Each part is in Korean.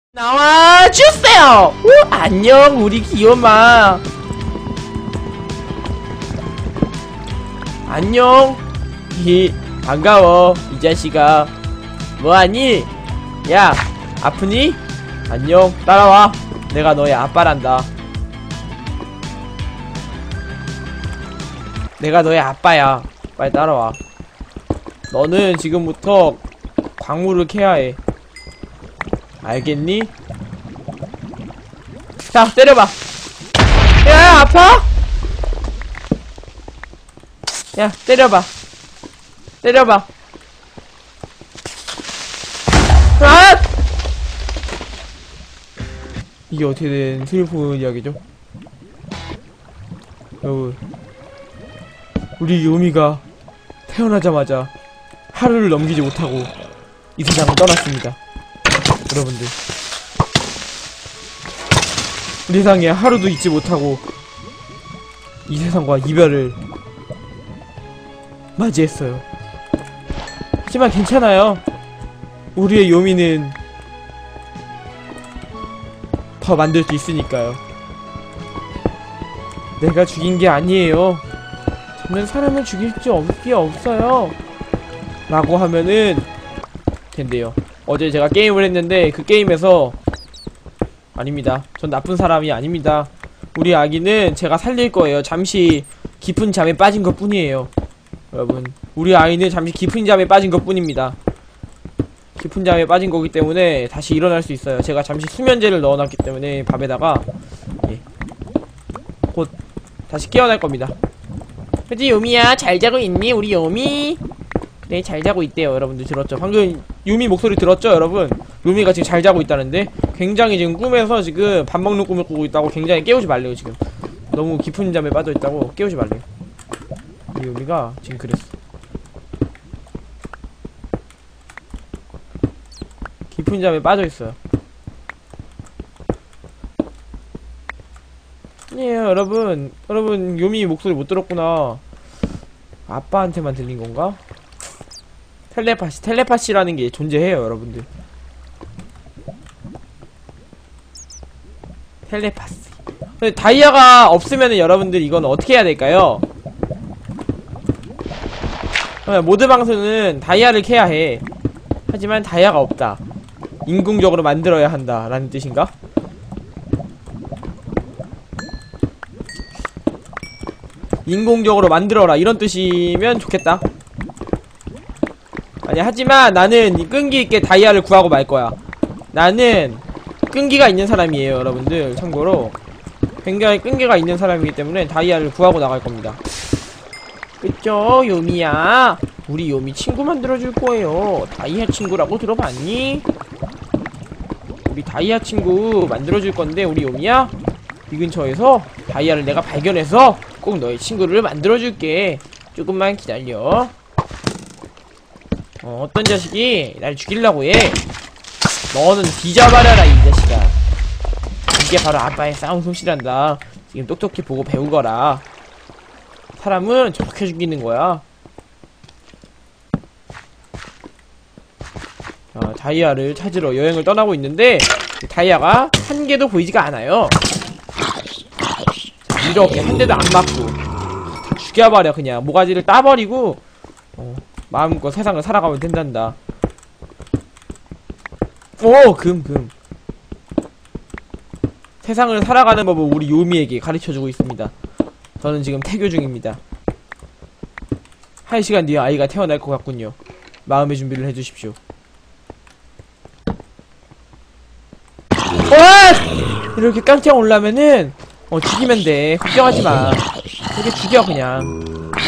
나와주세요! 오, 안녕 우리 귀요마. 안녕. 반가워 이 자식아. 뭐하니? 야, 아프니? 안녕, 따라와. 내가 너의 아빠란다. 내가 너의 아빠야. 빨리 따라와. 너는 지금부터 광물을 캐야해. 알겠니? 자, 때려봐. 야, 아파? 야, 때려봐. 때려봐. 아! 이게 어떻게 된 슬픈 이야기죠? 여러분, 우리 요미가 태어나자마자 하루를 넘기지 못하고 이 세상을 떠났습니다. 여러분들, 우리 세상에 하루도 있지 못하고 이 세상과 이별을 맞이했어요. 하지만 괜찮아요. 우리의 요미는 더 만들 수 있으니까요. 내가 죽인 게 아니에요. 저는 사람을 죽일 수 없어요 라고 하면은 된대요. 어제 제가 게임을 했는데 그 게임에서 아닙니다. 전 나쁜 사람이 아닙니다. 우리 아기는 제가 살릴 거예요. 잠시 깊은 잠에 빠진 것 뿐이에요. 여러분, 우리 아이는 잠시 깊은 잠에 빠진 것 뿐입니다. 깊은 잠에 빠진 거기 때문에 다시 일어날 수 있어요. 제가 잠시 수면제를 넣어놨기 때문에 밥에다가 곧 다시 깨어날 겁니다. 그치 요미야, 잘 자고 있니 우리 요미? 네, 잘 자고 있대요. 여러분들 들었죠? 방금 유미 목소리 들었죠 여러분? 유미가 지금 잘 자고 있다는데 굉장히 지금 꿈에서 지금 밥 먹는 꿈을 꾸고 있다고. 굉장히 깨우지 말래요. 지금 너무 깊은 잠에 빠져 있다고 깨우지 말래요. 우리 유미가 지금 그랬어. 깊은 잠에 빠져 있어요. 예, 여러분 유미 목소리 못 들었구나. 아빠한테만 들린 건가? 텔레파시라는 게 존재해요, 여러분들. 텔레파시. 근데 다이아가 없으면은 여러분들 이건 어떻게 해야 될까요? 모드 방송은 다이아를 캐야 해. 하지만 다이아가 없다. 인공적으로 만들어야 한다 라는 뜻인가? 인공적으로 만들어라 이런 뜻이면 좋겠다. 아니, 하지만 나는 끈기있게 다이아를 구하고 말 거야. 나는 끈기가 있는 사람이에요, 여러분들. 참고로 굉장히 끈기가 있는 사람이기 때문에 다이아를 구하고 나갈 겁니다. 그쵸, 요미야? 우리 요미 친구 만들어줄 거예요. 다이아 친구라고 들어봤니? 우리 다이아 친구 만들어줄 건데, 우리 요미야? 이 근처에서 다이아를 내가 발견해서 꼭 너의 친구를 만들어줄게. 조금만 기다려. 어떤 자식이 날 죽이려고 해. 너는 뒤져버려라 이 자식아. 이게 바로 아빠의 싸움 솜씨란다. 지금 똑똑히 보고 배우거라. 사람은 저렇게 죽이는 거야. 다이아를 찾으러 여행을 떠나고 있는데 다이아가 한 개도 보이지가 않아요. 이렇게 한 대도 안 맞고 다 죽여버려. 그냥 모가지를 따버리고 마음껏 세상을 살아가면 된단다. 오! 금. 세상을 살아가는 법을 우리 요미에게 가르쳐주고 있습니다. 저는 지금 태교 중입니다. 1시간 뒤에 아이가 태어날 것 같군요. 마음의 준비를 해주십시오. 이렇게 깡통 올라면은 죽이면 돼. 걱정하지마. 이렇게 죽여 그냥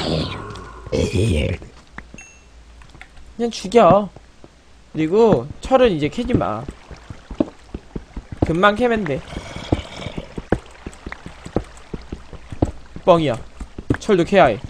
죽여. 그리고 철은 이제 캐지마. 금방 캐면 돼. 뻥이야. 철도 캐야해.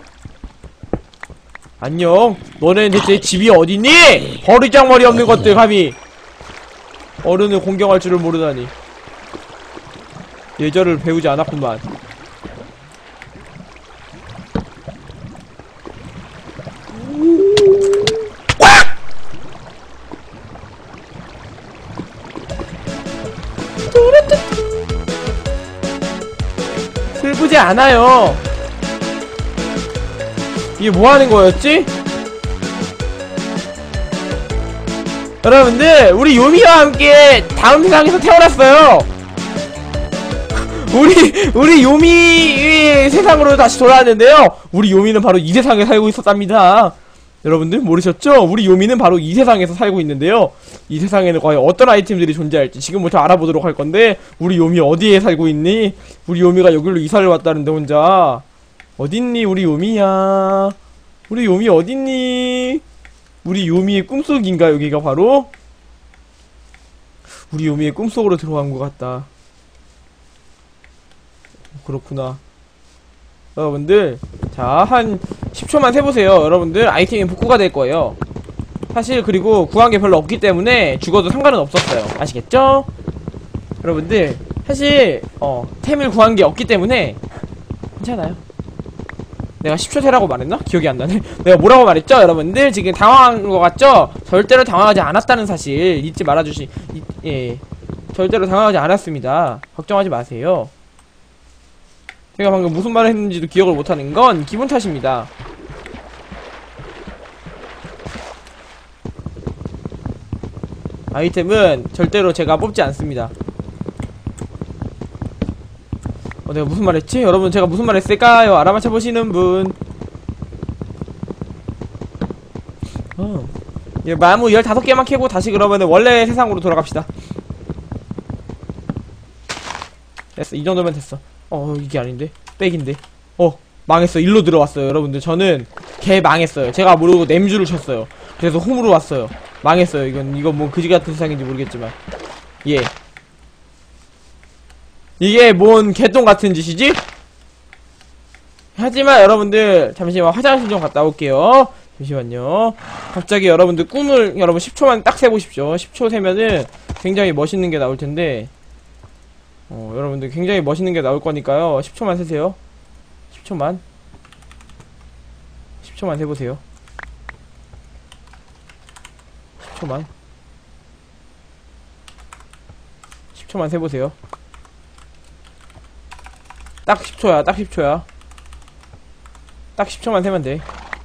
안녕. 너네는 대체 집이 어디니? 버리장머리 없는 것들 감히 어른을 공경할 줄을 모르다니. 예절을 배우지 않았구만. 쉽지 않아요. 이게 뭐 하는 거였지? 여러분들, 우리 요미와 함께 다음 세상에서 태어났어요. 우리 요미의 세상으로 다시 돌아왔는데요. 우리 요미는 바로 이 세상에 살고 있었답니다. 여러분들 모르셨죠? 우리 요미는 바로 이 세상에서 살고 있는데요. 이 세상에는 과연 어떤 아이템들이 존재할지 지금부터 알아보도록 할 건데, 우리 요미 어디에 살고 있니? 우리 요미가 여기로 이사를 왔다는데 혼자. 어딨니 우리 요미야? 우리 요미 어딨니? 우리 요미의 꿈속인가 여기가 바로? 우리 요미의 꿈속으로 들어간 것 같다. 그렇구나. 여러분들, 자, 한 10초만 세보세요. 여러분들, 아이템이 복구가 될 거예요. 사실, 그리고 구한 게 별로 없기 때문에 죽어도 상관은 없었어요. 아시겠죠? 여러분들, 사실, 템을 구한 게 없기 때문에 괜찮아요. 내가 10초 세라고 말했나? 기억이 안 나네. 내가 뭐라고 말했죠? 여러분들, 지금 당황한 것 같죠? 절대로 당황하지 않았다는 사실 잊지 예. 절대로 당황하지 않았습니다. 걱정하지 마세요. 제가 방금 무슨 말을 했는지도 기억을 못하는 건 기분 탓입니다. 아이템은 절대로 제가 뽑지 않습니다. 내가 무슨 말 했지? 여러분, 제가 무슨 말 했을까요? 알아맞혀보시는 분. 나무 15개만 캐고 다시 그러면은 원래 세상으로 돌아갑시다. 됐어. 이 정도면 됐어. 이게 아닌데? 백인데? 망했어. 일로 들어왔어요. 여러분들, 저는 개 망했어요. 제가 모르고 냄주를 쳤어요. 그래서 홈으로 왔어요. 망했어요. 이건 뭐 그지같은 세상인지 모르겠지만. 예. 이게 뭔 개똥 같은 짓이지? 하지만 여러분들, 잠시만 화장실 좀 갔다 올게요. 잠시만요. 갑자기 여러분들 꿈을, 여러분 10초만 딱 세보십시오. 10초 세면은 굉장히 멋있는 게 나올 텐데, 여러분들 굉장히 멋있는 게 나올 거니까요. 10초만 세세요. 10초만 세보세요. 10초만 세보세요. 딱 10초야. 딱 10초야. 딱 10초만 세면 돼.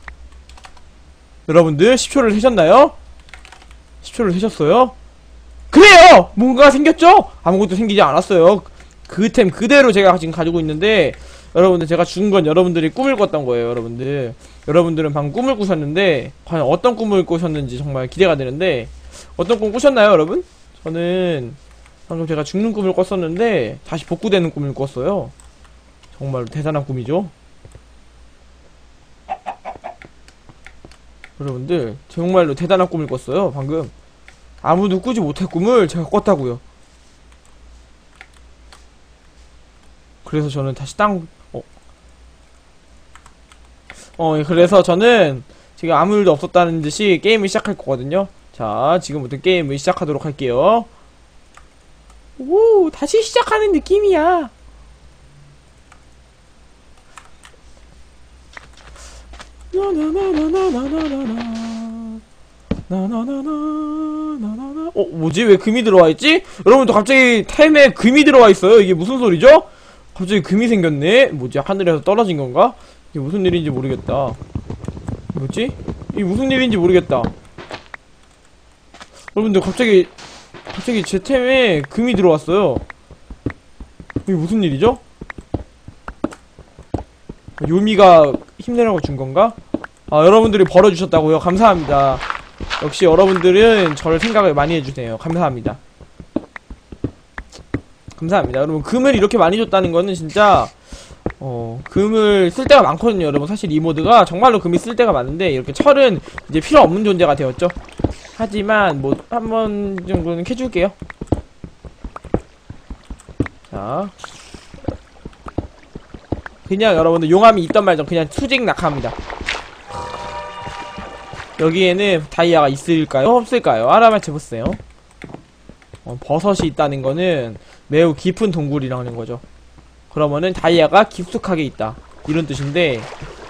여러분들 10초를 세셨나요? 10초를 세셨어요? 그래요! 뭔가 생겼죠? 아무것도 생기지 않았어요. 그 템 그대로 제가 지금 가지고 있는데, 여러분들, 제가 죽은 건 여러분들이 꿈을 꿨던 거예요. 여러분들은 방금 꿈을 꾸셨는데, 과연 어떤 꿈을 꾸셨는지 정말 기대가 되는데, 어떤 꿈 꾸셨나요, 여러분? 저는 방금 제가 죽는 꿈을 꿨었는데 다시 복구되는 꿈을 꿨어요. 정말 대단한 꿈이죠. 여러분들, 정말로 대단한 꿈을 꿨어요. 방금 아무도 꾸지 못할 꿈을 제가 꿨다고요. 그래서 저는 다시 그래서 저는 지금 아무 일도 없었다는 듯이 게임을 시작할 거거든요. 자, 지금부터 게임을 시작하도록 할게요. 오, 다시 시작하는 느낌이야. 뭐지? 왜 금이 들어와 있지? 여러분도 갑자기 템에 금이 들어와 있어요. 이게 무슨 소리죠? 갑자기 금이 생겼네? 뭐지? 하늘에서 떨어진 건가? 이게 무슨 일인지 모르겠다. 뭐지? 이게 무슨 일인지 모르겠다. 여러분들, 갑자기 제 템에 금이 들어왔어요. 이게 무슨 일이죠? 요미가 힘내라고 준 건가? 아, 여러분들이 벌어주셨다고요? 감사합니다. 역시 여러분들은 저를 생각을 많이 해주세요. 감사합니다. 감사합니다. 여러분, 금을 이렇게 많이 줬다는 거는 진짜 금을 쓸 때가 많거든요. 여러분, 사실 이 모드가 정말로 금이 쓸 때가 많은데, 이렇게 철은 이제 필요 없는 존재가 되었죠. 하지만 뭐 한 번 정도는 캐줄게요. 자, 그냥 여러분들 용암이 있던 말좀 그냥 수직 낙하합니다. 여기에는 다이아가 있을까요? 없을까요? 알아맞혀보세요. 버섯이 있다는 거는 매우 깊은 동굴이라는 거죠. 그러면은 다이아가 깊숙하게 있다, 이런 뜻인데,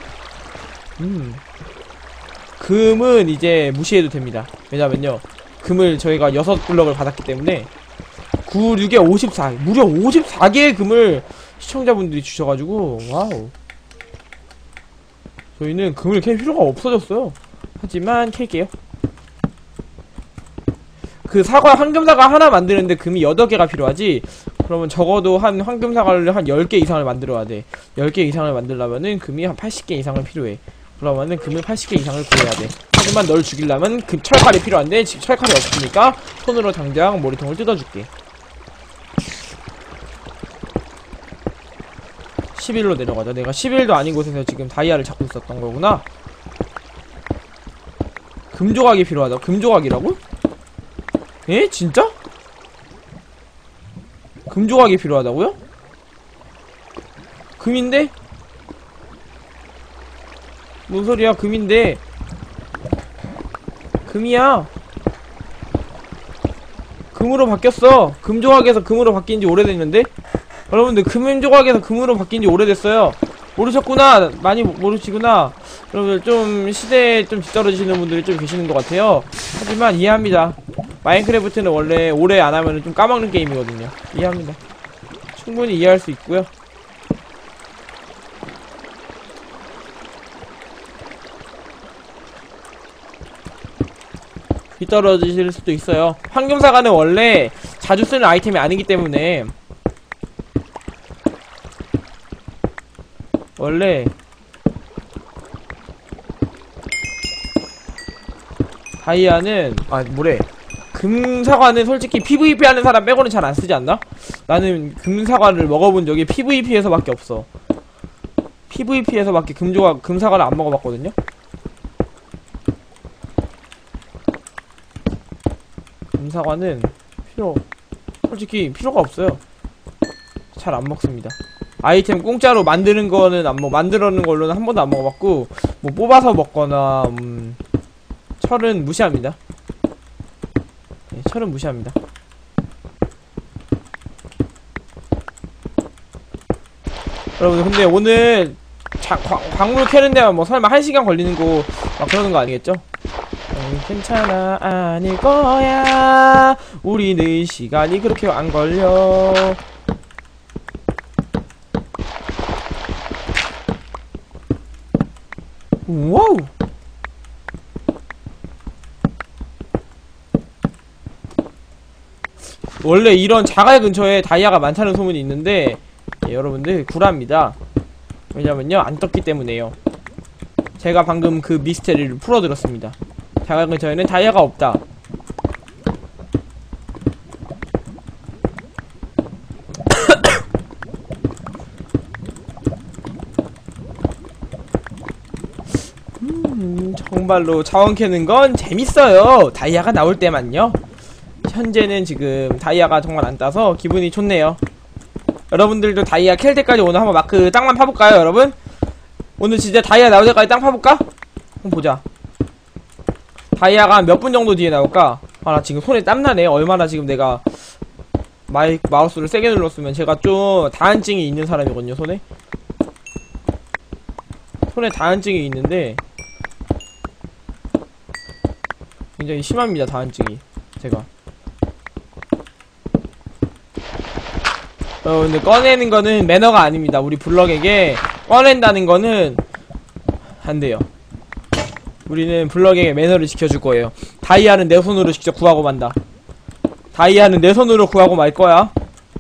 금은 이제 무시해도 됩니다. 왜냐면요, 금을 저희가 6블럭을 받았기 때문에 9, 6에 54, 무려 54개의 금을 시청자분들이 주셔가지고 와우. 저희는 금을 캘 필요가 없어졌어요. 하지만 캘게요. 그 사과, 황금사과 하나 만드는데 금이 8개가 필요하지. 그러면 적어도 한 황금사과를 한 10개 이상을 만들어야 돼. 10개 이상을 만들려면은 금이 한 80개 이상을 필요해. 그러면은 금을 80개 이상을 구해야 돼. 하지만 널 죽이려면 철칼이 필요한데 지금 철칼이 없으니까 손으로 당장 머리통을 뜯어줄게. 11로 내려가자. 내가 11도 아닌 곳에서 지금 다이아를 찾고 있었던 거구나. 금조각이 필요하다. 금조각이라고? 에? 진짜? 금조각이 필요하다고요? 금인데? 뭔 소리야? 금인데. 금이야. 금으로 바뀌었어. 금조각에서 금으로 바뀐지 오래됐는데? 여러분들 금조각에서 금으로 바뀐지 오래됐어요. 모르셨구나. 많이 모르시구나. 여러분들 좀 시대에 좀 뒤떨어지시는 분들이 좀 계시는 것 같아요. 하지만 이해합니다. 마인크래프트는 원래 오래 안하면 좀 까먹는 게임이거든요. 이해합니다. 충분히 이해할 수 있고요. 뒤떨어지실 수도 있어요. 황금사과는 원래 자주 쓰는 아이템이 아니기 때문에 원래 다이아는 뭐래, 금사과는 솔직히 PVP 하는 사람 빼고는 잘 안 쓰지 않나? 나는 금사과를 먹어본 적이 PVP에서밖에 없어. PVP에서밖에 금사과를 안 먹어봤거든요. 금사과는 솔직히 필요가 없어요. 잘 안 먹습니다. 아이템 공짜로 만드는 거는 만들어는 걸로는 한 번도 안 먹어봤고, 뭐 뽑아서 먹거나 철은 무시합니다. 네, 철은 무시합니다. 여러분 근데 오늘 광물 캐는 데만 뭐 설마 1시간 걸리는 거 막 그러는 거 아니겠죠? 괜찮아, 아닐 거야. 우리는 시간이 그렇게 안 걸려. 와우. 원래 이런 자갈 근처에 다이아가 많다는 소문이 있는데, 예, 여러분들 구라입니다. 왜냐면요, 안 떴기 때문에요. 제가 방금 그 미스테리를 풀어드렸습니다. 자갈 근처에는 다이아가 없다. 정말로 자원 캐는 건 재밌어요. 다이아가 나올 때만요. 현재는 지금 다이아가 정말 안 따서 기분이 좋네요. 여러분들도 다이아 캘 때까지 오늘 한번 마크 땅만 파볼까요, 여러분? 오늘 진짜 다이아 나올 때까지 땅 파볼까? 한번 보자. 다이아가 몇 분 정도 뒤에 나올까? 나 지금 손에 땀나네. 얼마나 지금 내가 마우스를 세게 눌렀으면. 제가 좀 다한증이 있는 사람이거든요, 손에 다한증이 있는데 굉장히 심합니다, 다한증이. 제가 근데 꺼내는 거는 매너가 아닙니다. 우리 블럭에게 꺼낸다는 거는 안 돼요. 우리는 블럭에게 매너를 지켜줄 거예요. 다이아는 내 손으로 직접 구하고 만다. 다이아는 내 손으로 구하고 말 거야.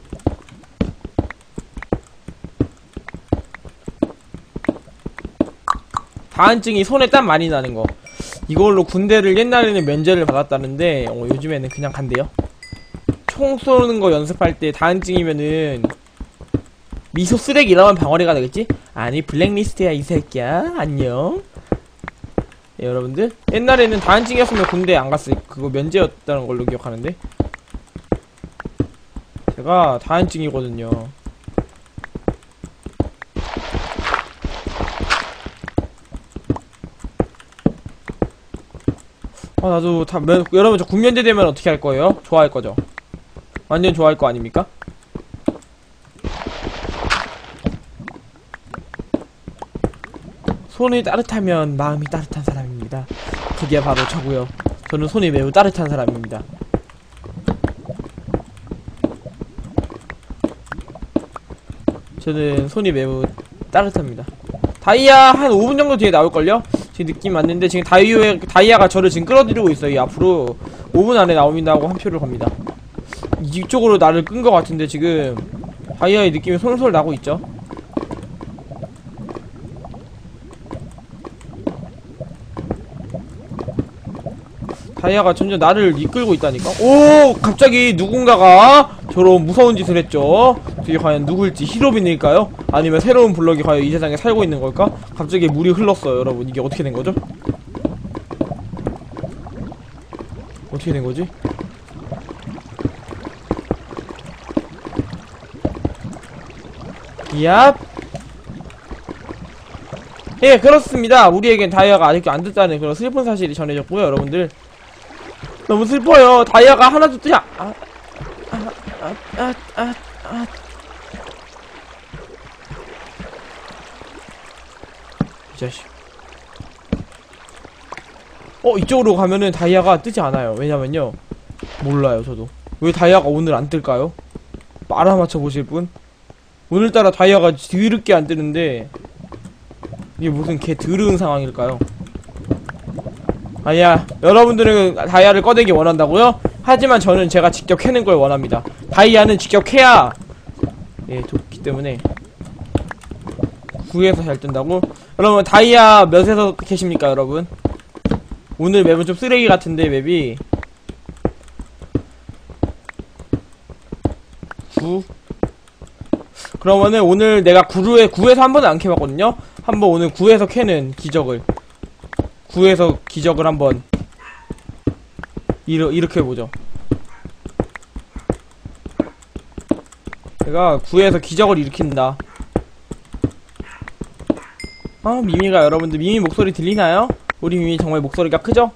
다한증이 손에 땀 많이 나는 거. 이걸로 군대를 옛날에는 면제를 받았다는데 요즘에는 그냥 간대요. 총 쏘는 거 연습할 때 다한증이면은 미소 쓰레기 이러면 방어리가 되겠지? 아니 블랙리스트야 이 새끼야. 안녕. 예, 여러분들 옛날에는 다한증이었으면 군대 안 갔을, 그거 면제였다는 걸로 기억하는데 제가 다한증이거든요. 나도 여러분 저 군면제 되면 어떻게 할 거예요? 좋아할 거죠? 완전 좋아할 거 아닙니까? 손이 따뜻하면 마음이 따뜻한 사람입니다. 그게 바로 저고요. 저는 손이 매우 따뜻한 사람입니다. 저는 손이 매우 따뜻합니다. 다이아 한 5분 정도 뒤에 나올걸요? 지금 느낌 왔는데 지금 다이아가 저를 지금 끌어들이고 있어요. 이 앞으로 5분 안에 나온다고 한 표를 겁니다. 이쪽으로 나를 끈 것 같은데 지금 다이아의 느낌이 솔솔 나고 있죠. 다이아가 점점 나를 이끌고 있다니까? 오! 갑자기 누군가가 저런 무서운 짓을 했죠. 저게 과연 누굴지 히로빈일까요? 아니면 새로운 블럭이 과연 이 세상에 살고 있는 걸까? 갑자기 물이 흘렀어요, 여러분. 이게 어떻게 된 거죠? 어떻게 된 거지? 얍! 예, 그렇습니다. 우리에겐 다이아가 아직도 안 됐다는 그런 슬픈 사실이 전해졌고요, 여러분들. 너무 슬퍼요. 다이아가 하나도 뜨지 이 자식. 이쪽으로 가면은 다이아가 뜨지 않아요. 왜냐면요. 몰라요, 저도. 왜 다이아가 오늘 안 뜰까요? 알아맞혀 보실 분? 오늘따라 다이아가 드럽게 안 뜨는데, 이게 무슨 개 더러운 상황일까요? 아니야, 여러분들은 다이아를 꺼내기 원한다고요? 하지만 저는 제가 직접 캐는 걸 원합니다. 다이아는 직접 캐야 좋기 때문에 구해서 잘 뜬다고? 여러분 다이아 몇에서 캐십니까 여러분? 오늘 맵은 좀 쓰레기 같은데 맵이 9? 그러면은 오늘 내가 9에서 한 번은 안 캐봤거든요? 한번 오늘 9에서 캐는 기적을 9에서 기적을 한번 이렇게 해보죠. 내가 9에서 기적을 일으킨다. 미미가 여러분들 미미 목소리 들리나요? 우리 미미 정말 목소리가 크죠?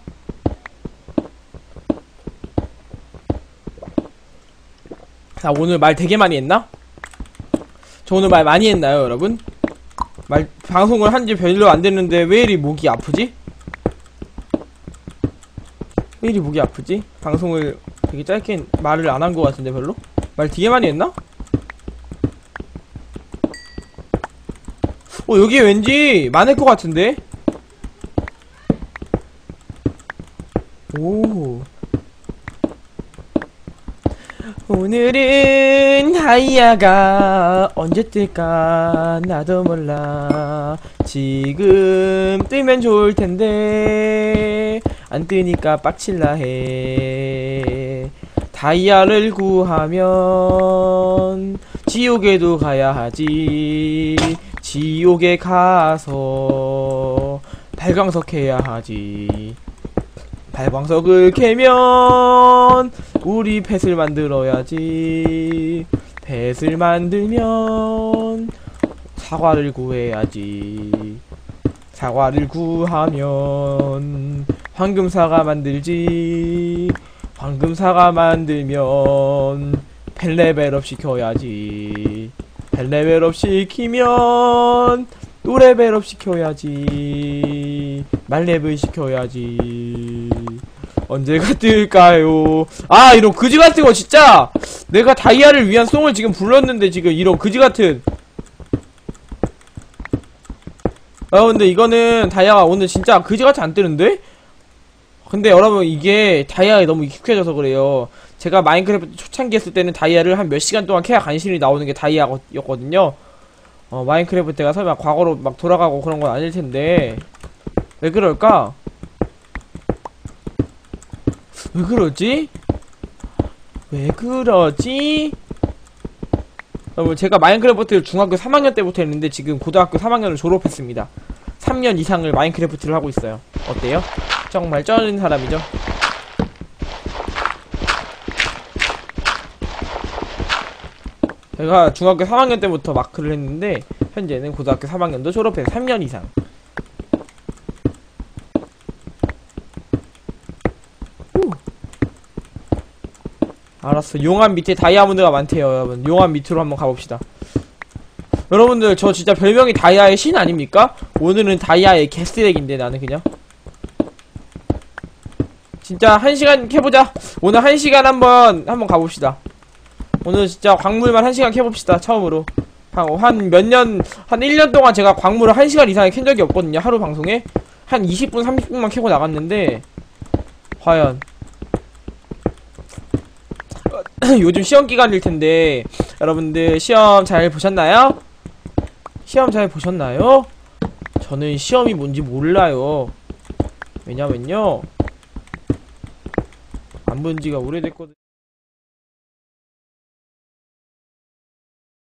자, 오늘 말 되게 많이 했나? 저 오늘 말 많이 했나요 여러분? 방송을 한지 별로 안 됐는데 왜 이리 목이 아프지? 왜 이리 목이 아프지? 방송을 되게 짧게 말을 안 한 것 같은데 별로? 말 되게 많이 했나? 여기 왠지 많을 것 같은데? 오. 오늘은 다이아가 언제 뜰까 나도 몰라. 지금 뜨면 좋을텐데 안 뜨니까 빡칠라 해. 다이아를 구하면 지옥에도 가야 하지. 지옥에 가서 발광석 해야 하지. 발광석을 캐면 우리 펫을 만들어야지. 펫을 만들면 사과를 구해야지. 사과를 구하면 황금사과 만들지. 황금사과 만들면 펫 레벨업 시켜야지. 펫 레벨업 시키면 또 레벨업 시켜야지. 말렙을 시켜야지. 언제가 뜰까요? 이런 그지같은 거 진짜! 내가 다이아를 위한 송을 지금 불렀는데 지금 이런 그지같은. 근데 이거는 다이아가 오늘 진짜 그지같이 안 뜨는데? 근데 여러분 이게 다이아에 너무 익숙해져서 그래요. 제가 마인크래프트 초창기 했을 때는 다이아를 한 몇 시간 동안 캐야 간신히 나오는 게 다이아였거든요. 마인크래프트가 설마 과거로 막 돌아가고 그런 건 아닐 텐데. 왜 그럴까? 왜 그러지? 왜 그러지? 여러분 제가 마인크래프트를 중학교 3학년 때부터 했는데 지금 고등학교 3학년을 졸업했습니다. 3년 이상을 마인크래프트를 하고 있어요. 어때요? 정말 쩌는 사람이죠? 제가 중학교 3학년 때부터 마크를 했는데 현재는 고등학교 3학년도 졸업해서 3년 이상. 알았어. 용암 밑에 다이아몬드가 많대요 여러분. 용암 밑으로 한번 가봅시다. 여러분들 저 진짜 별명이 다이아의 신 아닙니까? 오늘은 다이아의 개쓰레기인데 나는 그냥 진짜 1시간 캐보자. 오늘 1시간 한번 가봅시다. 오늘 진짜 광물만 1시간 캐봅시다 처음으로. 한 몇 년, 한 1년 동안 제가 광물을 1시간 이상에 캔 적이 없거든요. 하루 방송에. 한 20분, 30분만 캐고 나갔는데, 과연. 요즘 시험 기간일 텐데, 여러분들 시험 잘 보셨나요? 시험 잘 보셨나요? 저는 시험이 뭔지 몰라요. 왜냐면요. 안 본 지가 오래됐거든요.